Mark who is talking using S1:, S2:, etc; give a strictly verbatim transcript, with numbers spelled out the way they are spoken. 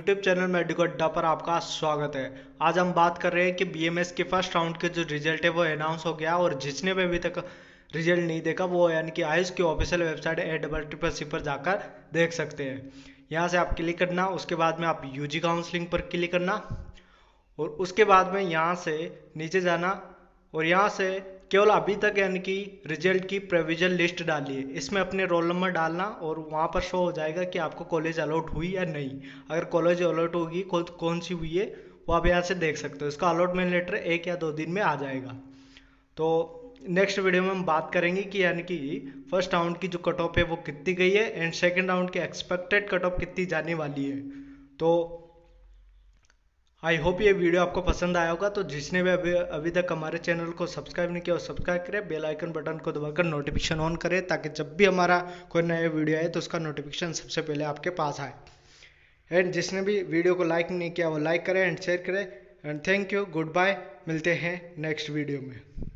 S1: YouTube channel medico अड्डा पर आपका स्वागत है। आज हम बात कर रहे हैं कि बीएमएस के फर्स्ट राउंड के जो रिजल्ट है वो अनाउंस हो गया और जिसने भी अभी तक रिजल्ट नहीं देखा वो यानी कि आयुष की official website A double triple C पर जाकर देख सकते हैं। यहाँ से आप क्लिक करना, उसके बाद में आप यूजी काउंसलिंग पर क्लिक करना और उसके बाद में यहाँ से नीचे जाना और यहाँ से केवल अभी तक यानी कि रिजल्ट की प्रोविजन लिस्ट डालिए। इसमें अपने रोल नंबर डालना और वहाँ पर शो हो जाएगा कि आपको कॉलेज अलॉट हुई या नहीं। अगर कॉलेज अलॉट होगी, कौन सी हुई है वो आप यहाँ से देख सकते हो। इसका अलॉटमेंट लेटर एक या दो दिन में आ जाएगा। तो नेक्स्ट वीडियो में हम बात करेंगे कि यानी कि फर्स्ट राउंड की जो कट ऑफ है वो कितनी गई है एंड सेकेंड राउंड की एक्सपेक्टेड कट ऑफ कितनी जाने वाली है। तो आई होप ये वीडियो आपको पसंद आया होगा। तो जिसने भी अभी अभी तक हमारे चैनल को सब्सक्राइब नहीं किया वो सब्सक्राइब करें, बेल आइकन बटन को दबाकर नोटिफिकेशन ऑन करें ताकि जब भी हमारा कोई नया वीडियो आए तो उसका नोटिफिकेशन सबसे पहले आपके पास आए। एंड जिसने भी वीडियो को लाइक नहीं किया वो लाइक करें एंड शेयर करें। And thank you, good bye, मिलते हैं नेक्स्ट वीडियो में।